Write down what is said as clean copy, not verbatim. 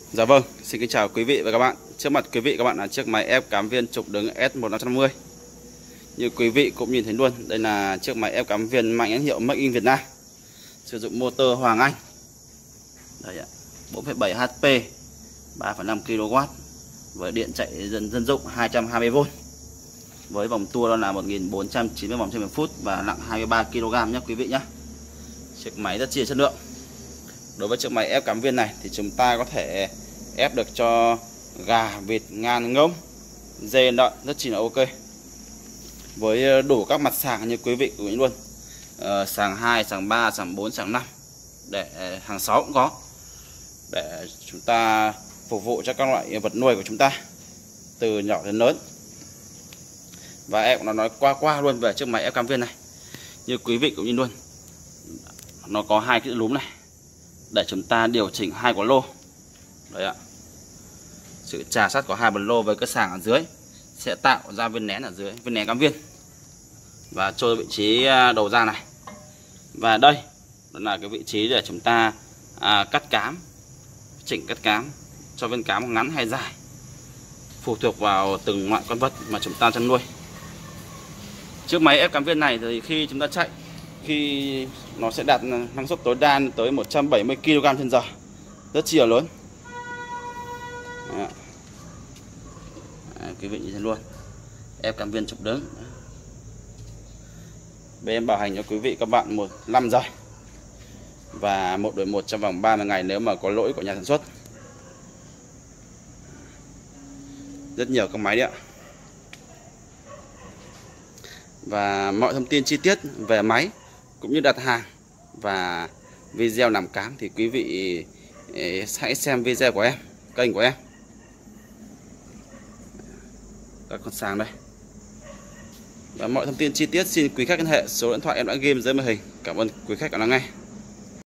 Dạ vâng, xin kính chào quý vị và các bạn. Trước mặt quý vị các bạn là chiếc máy ép cám viên trục đứng S1550. Như quý vị cũng nhìn thấy luôn, đây là chiếc máy ép cám viên mang nhãn hiệu Make in Việt Nam. Sử dụng motor Hoàng Anh. Đây ạ, 4,7 HP, 3,5 kW với điện chạy dân dụng 220V. Với vòng tua đó là 1490 vòng trên 1 phút và nặng 23 kg nhé quý vị nhé. Chiếc máy rất chi là chất lượng. Đối với chiếc máy ép cám viên này thì chúng ta có thể ép được cho gà, vịt, ngan, ngỗng, dê, lợn rất chi là ok. Với đủ các mặt sàng như quý vị cũng luôn. Sàng 2, sàng 3, sàng 4, sàng 5. Để hàng 6 cũng có. Để chúng ta phục vụ cho các loại vật nuôi của chúng ta từ nhỏ đến lớn. Và em cũng nói qua luôn về chiếc máy ép cám viên này. Như quý vị cũng nhìn luôn, nó có hai cái núm này để chúng ta điều chỉnh hai quả lô. Đấy ạ. Sự chà sát của hai bật lô với cái sàng ở dưới sẽ tạo ra viên nén ở dưới, viên nén cám viên và trôi vị trí đầu ra này. Và đây đó là cái vị trí để chúng ta cắt cám, chỉnh cắt cám cho viên cám ngắn hay dài, phụ thuộc vào từng loại con vật mà chúng ta chăn nuôi. Chiếc máy ép cám viên này thì khi chúng ta chạy, khi nó sẽ đạt năng suất tối đa tới 170 kg/h, rất chi là lớn. Đấy. Quý vị nhìn thấy luôn, ép cám viên trục đứng. Bên em bảo hành cho quý vị các bạn 5 giây và 1 đổi 1 trong vòng 30 ngày nếu mà có lỗi của nhà sản xuất. Rất nhiều các máy đấy ạ. Và mọi thông tin chi tiết về máy cũng như đặt hàng và video làm cám thì quý vị hãy xem video của em, kênh của em. Các con sàng đây. Và mọi thông tin chi tiết xin quý khách liên hệ số điện thoại em đã ghi dưới màn hình. Cảm ơn quý khách đã lắng nghe.